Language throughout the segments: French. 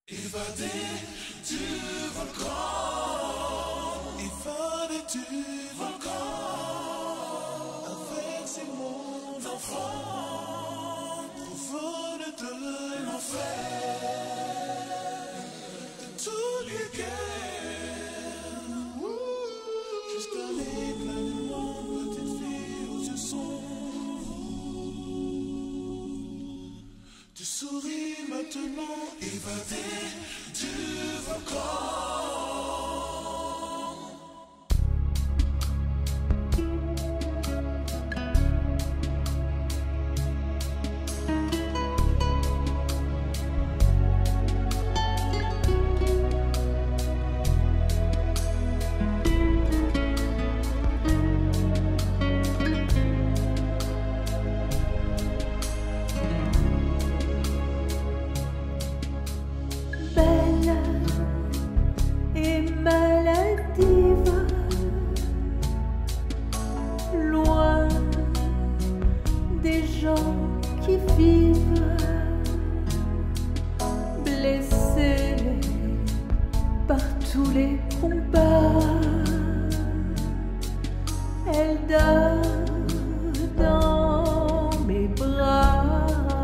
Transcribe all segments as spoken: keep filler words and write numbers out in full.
Évadé du volcan, évadé du volcan, avec ces mots d'enfant, revenez de l'enfer, de toutes les guerres, jusqu'à l'éclat de mon petite fille aux yeux sombres. Tu souris maintenant, évadé du volcan. Maladive, loin des gens qui vivent, blessés par tous les combats. Elle dort dans mes bras,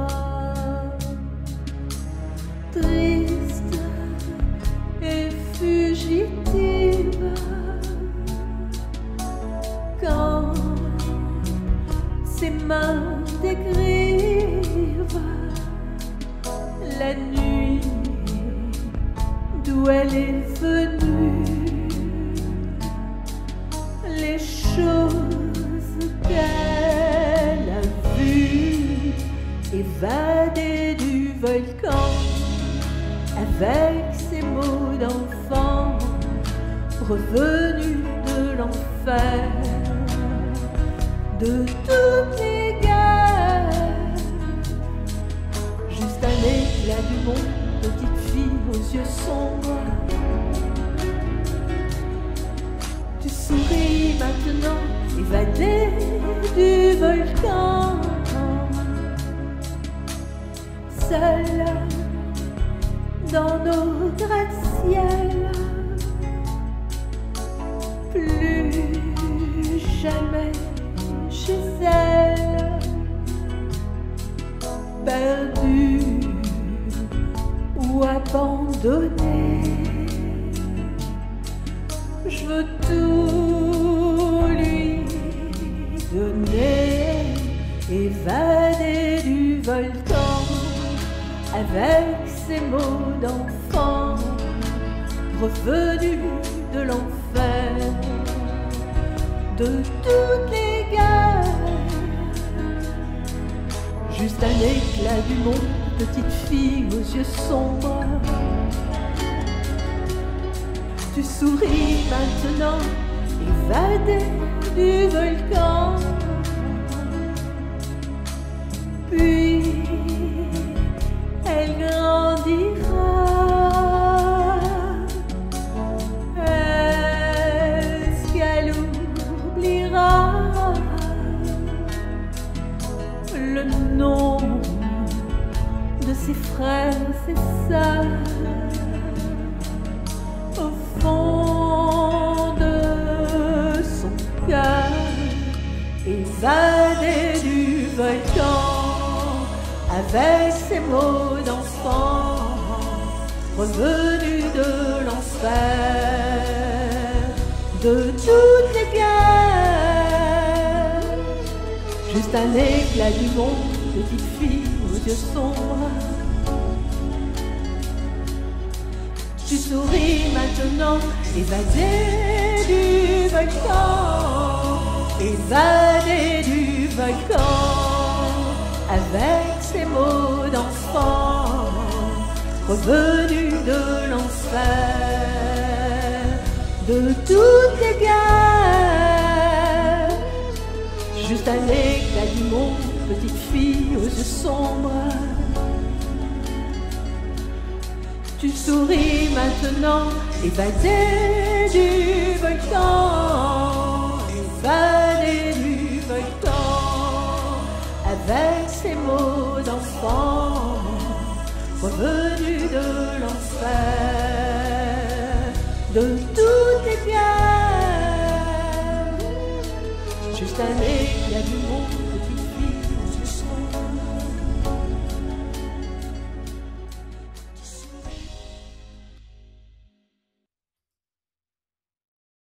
triste et fugitive, quand ses mains décrivent la nuit d'où elle est venue, les choses qu'elle a vues, évadées du volcan avec ses mots d'enfant, revenu de l'enfer, de toutes les guerres, juste un éclat du monde, petite fille aux yeux sombres. Tu souris maintenant, évadée du volcan, seule dans nos gratte-ciel, plus jamais chez elle, perdue ou abandonnée. Je veux tout lui donner, évadée du volcan avec ces mots d'enfant, revenu de l'enfer, de toutes les guerres, juste un éclat du monde, petite fille aux yeux sombres. Tu souris maintenant, évadée du volcan, puis elle grandira. Est-ce qu'elle oubliera le nom de ses frères et sœurs au fond de son cœur, évadée du volcan avec ses mots d'enfant, revenu de l'enfer, de toutes les guerres, juste un éclat du monde, petite fille aux yeux sombres. Tu souris maintenant, évadée du volcan, évadée du volcan avec ses mots d'enfant, revenu de l'enfer, de toutes les guerres, juste un éclat du monde, petite fille aux yeux sombres. Tu souris maintenant, évadée du volcan, évadée du volcan avec ses mots d'enfant, revenu de l'enfer. de tous tes biens. Juste un éclat du